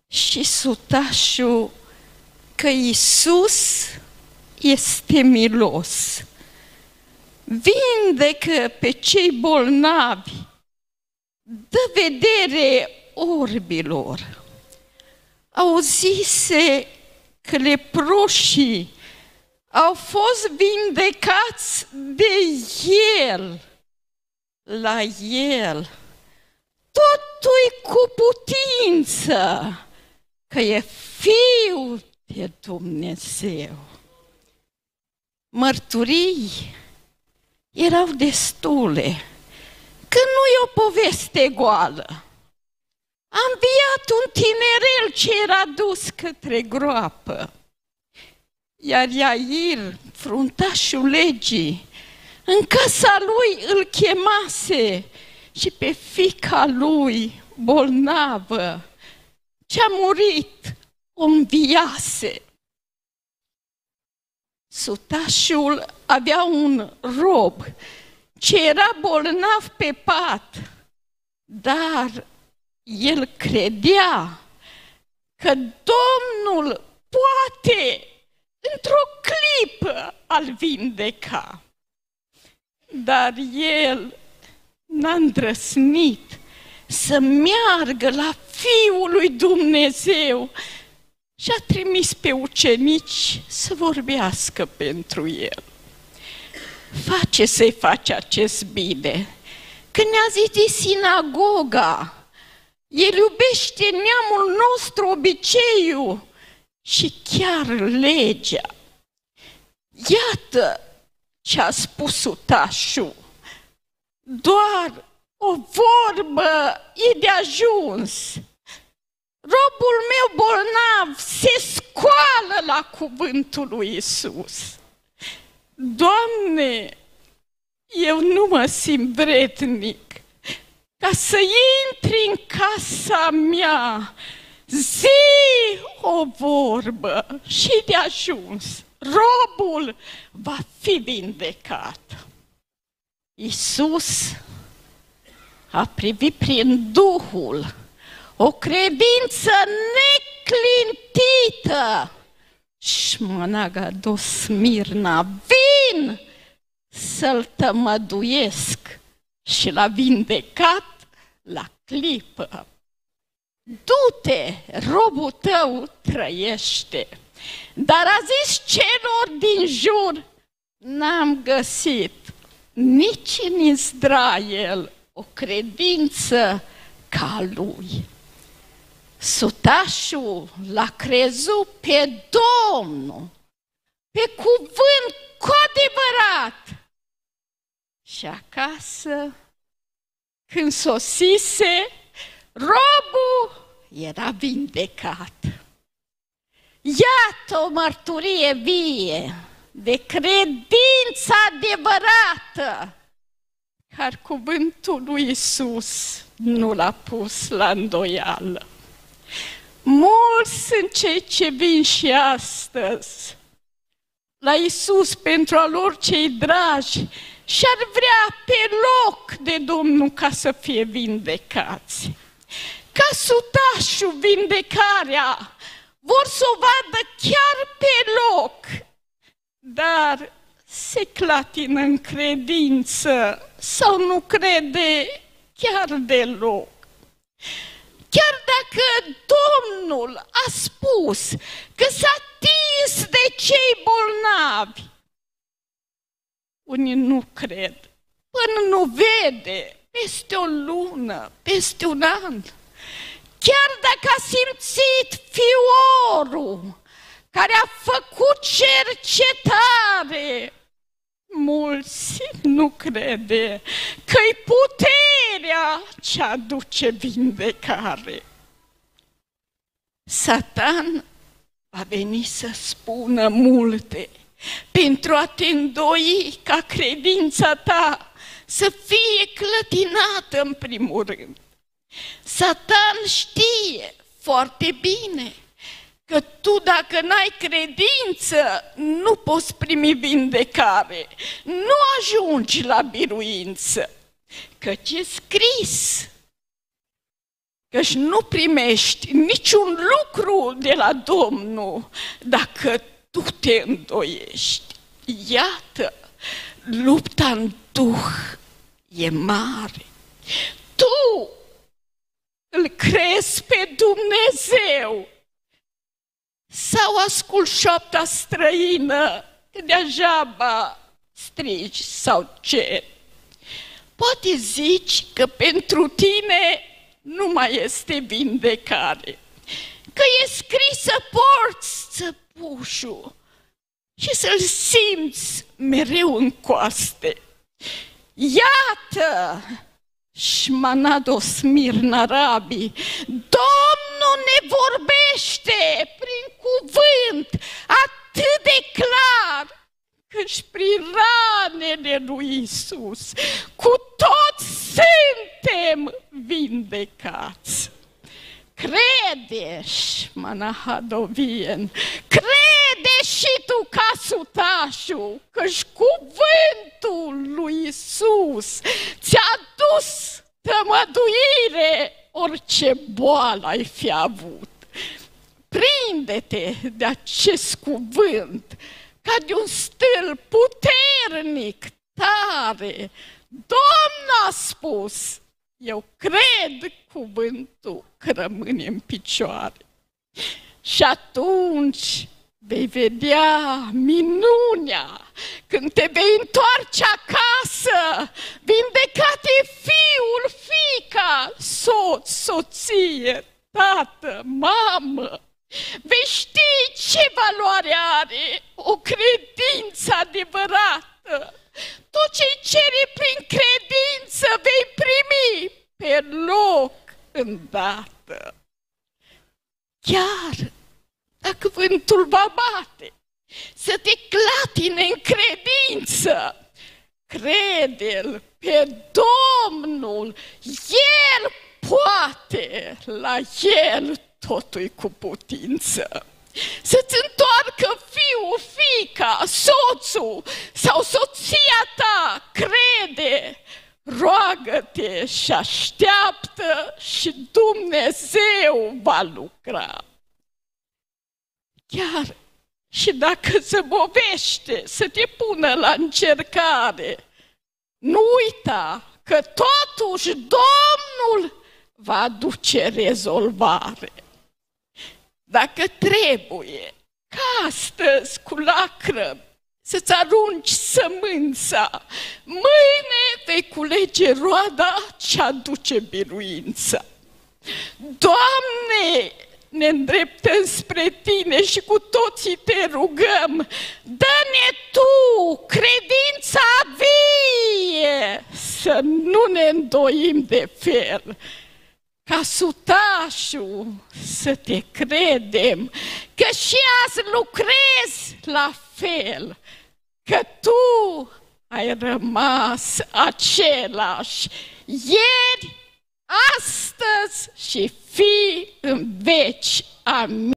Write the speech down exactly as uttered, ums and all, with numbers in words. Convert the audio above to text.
și sutașul că Iisus este milos. Vindecă pe cei bolnavi, dă vedere orbilor. Auzise că leproșii au fost vindecați de El. La El totul-i cu putință, că e Fiul de Dumnezeu. Mărturii erau destule, că nu e o poveste goală. A înviat un tinerel ce era dus către groapă, iar Iair, fruntașul legii, în casa lui îl chemase și pe fiica lui bolnavă, ce-a murit, o înviase. Sutașul avea un rob ce era bolnav pe pat, dar el credea că Domnul poate într-o clipă a-l vindeca. Dar el n-a îndrăznit să meargă la Fiul lui Dumnezeu și a trimis pe ucenici să vorbească pentru el. Face să-i faci acest bine, că ne-a zis sinagoga, el iubește neamul nostru, obiceiul și chiar legea. Iată ce a spus sutașul, doar o vorbă e de ajuns. Robul meu bolnav se scoală la cuvântul lui Iisus. Doamne, eu nu mă simt vrednic ca să intri în casa mea, zi o vorbă și de ajuns. Robul va fi vindecat. Iisus a privit prin Duhul o credință neclintită. Șmănaga dos Smirna, vin să-l tămăduiesc, și l-a vindecat la clipă. Du-te, robul tău trăiește. Dar a zis celor din jur, n-am găsit nici în Israel o credință ca lui. Sutașul l-a crezut pe Domnul, pe cuvânt cu adevărat. Și acasă, când sosise, robul era vindecat. Iată o mărturie vie de credință adevărată, care cuvântul lui Iisus nu l-a pus la îndoială. Mulți sunt cei ce vin și astăzi la Iisus pentru a lor cei dragi și ar vrea pe loc de Domnul ca să fie vindecați. Ca sutașul vindecarea, vor să o vadă chiar pe loc, dar se clatină în credință sau nu crede chiar deloc. Chiar dacă Domnul a spus că s-a atins de cei bolnavi, unii nu cred, până nu vede peste o lună, peste un an. Chiar dacă a simțit fiorul care a făcut cercetare, mulți nu crede că-i puterea ce aduce vindecare. Satan va veni să spună multe pentru a te îndoi ca credința ta să fie clătinată în primul rând. Satan știe foarte bine că tu, dacă n-ai credință, nu poți primi vindecare, nu ajungi la biruință. Căci e scris, căci nu primești niciun lucru de la Domnul dacă tu te îndoiești. Iată, lupta în Duh e mare. Tu îl crezi pe Dumnezeu sau asculți șoapta străină că degeaba strigi sau ce? Poate zici că pentru tine nu mai este vindecare, că e scris să porți țăpușul și să-l simți mereu în coaste. Iată, Șmanado Smirna Rabi, Domnul ne vorbește prin cuvânt atât de clar, căci prin ranele lui Iisus cu toți suntem vindecați. Crede, Șmanahadovien, crede și tu ca sutașul, căci cuvântul lui Iisus ți-a dus tămăduire orice boală ai fi avut. Prinde-te de acest cuvânt ca de un stâlp puternic, tare. Domnul a spus, eu cred cuvântul că rămâne în picioare. Și atunci vei vedea minunea când te vei întoarce acasă, vindecate fiul, fiica, soț, soție, tată, mamă. Vei ști ce valoare are o credință adevărată. Tot ce-i cere prin credință vei primi pe loc îndată. Chiar dacă vântul va bate, să te clatine în credință, crede-l pe Domnul, El poate, la El totul cu putință. Să-ți întoarcă fiul, fiica, soțul sau soția ta, crede, roagă-te și așteaptă și Dumnezeu va lucra. Chiar și dacă zăbovește să te pună la încercare, nu uita că totuși Domnul va aduce rezolvare. Dacă trebuie, ca astăzi cu lacrimi să-ți arunci sămânța, mâine vei culege roada ce aduce biruința. Doamne, ne îndreptăm spre Tine și cu toții Te rugăm, dă-ne Tu credința vie, să nu ne îndoim de fel. Ca sutașul să te credem, că și azi lucrezi la fel, că tu ai rămas același ieri, astăzi și fi în veci. Amin.